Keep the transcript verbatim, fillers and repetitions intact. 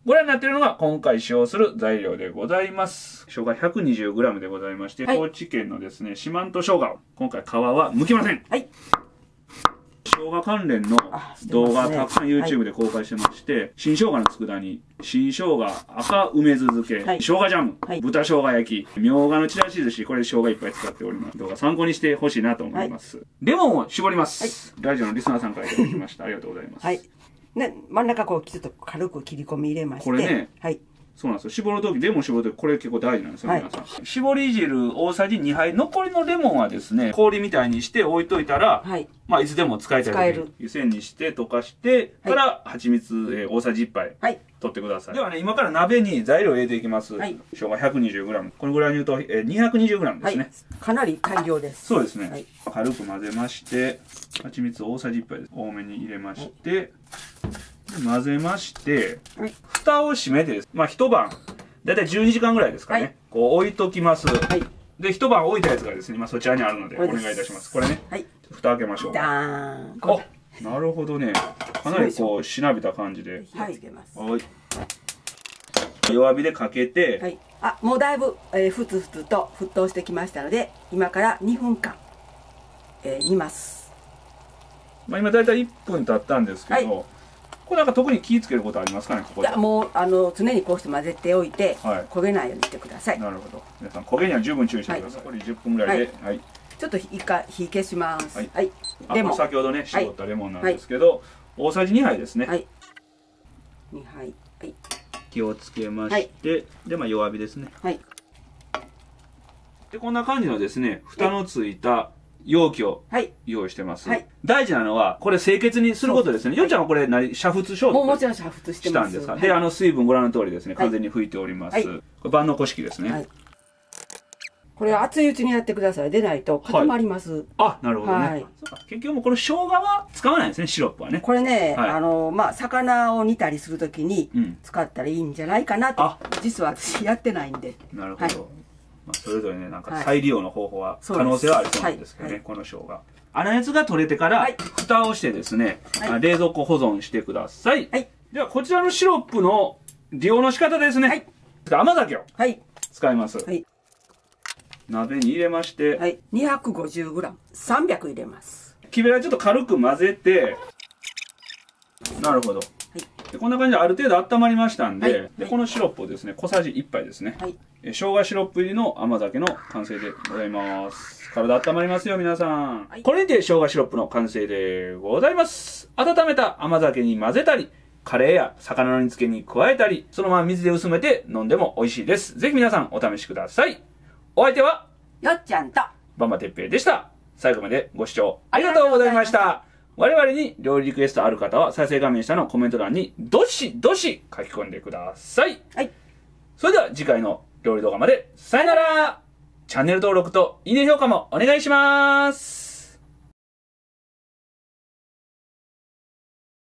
ご覧になっているのが今回使用する材料でございます。生姜 ひゃくにじゅうグラム でございまして、はい、高知県のですね、四万十生姜、今回皮は剥きません。はい。生姜関連の動画、ね、たくさん YouTube で公開してまして、はい、新生姜の佃煮、新生姜赤梅酢漬け、はい、生姜ジャム、はい、豚生姜焼き、みょうがのちらし寿司、これ生姜いっぱい使っております。動画参考にしてほしいなと思います。はい、レモンを絞ります。はい、ラジオのリスナーさんからいただきました。ありがとうございます。はい。 ね、真ん中こうちょっと軽く切り込み入れまして。 これね、 はい。 そうなんですよ。絞るとき、レモン絞るとき、これ結構大事なんですよ、はい、皆さん。絞り汁大さじにはい。残りのレモンはですね、氷みたいにして置いといたら、はい、まあ、いつでも使えたり、使える。湯煎にして溶かして、はい、から、蜂蜜、えー、大さじいっぱい。はい。取ってください。ではね、今から鍋に材料を入れていきます。はい。生姜 ひゃくにじゅうグラム。このぐらいに言うと、えー、にひゃくにじゅうグラム ですね、はい。 かなり大量です。 そうですね。はい、軽く混ぜまして、蜂蜜大さじいっぱいです。多めに入れまして、はい、混ぜまして、はい、蓋を閉めてです。まあ、一晩。だいたいじゅうにじかんぐらいですかね。はい、こう置いときます。はい、で、一晩置いたやつがですね、今そちらにあるのでお願いいたします。これね。はい、蓋開けましょう。ダーン。あ、なるほどね。かなりこう、しなびた感じで。 火をつけます。 はい。弱火でかけて。 はい。あ、もうだいぶ、えー、ふつふつと沸騰してきましたので、今からにふんかん、えー、煮ます。 まあ今だいたいいっぷん経ったんですけど、はい、これなんか特に気をつけることありますかね、ここで。 いや、もうあの常にこうして混ぜておいて、はい、焦げないようにしてください。 なるほど。皆さん焦げには十分注意してください。はい、残りじゅっぷんぐらいで、はい。 ちょっと一回火消します。はい。はい、 あ、これ先ほどね絞ったレモンなんですけど、はい、大さじにはいですね。はい。 にはい。はい。 気をつけまして、はい、でまあ弱火ですね。はい。でこんな感じのですね、蓋のついた容器を用意してます。はい、大事なのは、これ清潔にすることですね。よんちゃんはこれ何、煮沸消毒ももちろん煮沸してしたんですか。で、あの水分ご覧の通りですね、完全に拭いております。はい、これ万能古式ですね。はい、 これは熱いうちにやってください。でないと固まります。はい、 あ、なるほどね。はい、結局もこの生姜は使わないんですね、シロップはね。 これね、はい、あの、まあ、魚を煮たりするときに使ったらいいんじゃないかなと。うん、実は私やってないんで。 なるほど。はい、まあそれぞれね、なんか再利用の方法は可能性はありそうなんですけどね、はい、この生姜。粗熱が取れてから、蓋をしてですね、はい、冷蔵庫保存してください。はい、では、こちらのシロップの利用の仕方ですね。はい、甘酒を使います。はい、鍋に入れまして、 はい、にひゃくごじゅうグラム、さんびゃく入れます。 木べらちょっと軽く混ぜて、なるほど。でこんな感じである程度温まりましたんで、はい、でこのシロップをですね、小さじいっぱいですね。はい、え生姜シロップ入りの甘酒の完成でございます。体温まりますよ、皆さん。はい、これにて生姜シロップの完成でございます。温めた甘酒に混ぜたり、カレーや魚の煮付けに加えたり、そのまま水で薄めて飲んでも美味しいです。ぜひ皆さんお試しください。お相手は、 よっちゃんと、 ばんばてっぺいでした。最後までご視聴ありがとうございました。我々に料理リクエストある方は再生画面下のコメント欄にどしどし書き込んでください。はい。それでは次回の料理動画までさよなら。チャンネル登録といいね評価もお願いします。